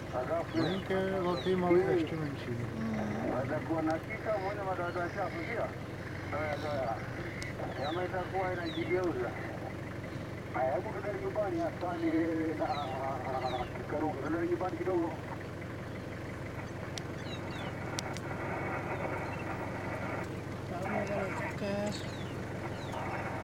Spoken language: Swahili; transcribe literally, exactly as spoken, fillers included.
Wengi wapima ile instrument chini. Atakuwa na hakika mmoja madawati chafu pia. Haya haya. Kama itakuwa inajigeuza. Haya, hebu tuende nyumbani hapa ni karibu. Tuende nyumbani kidogo.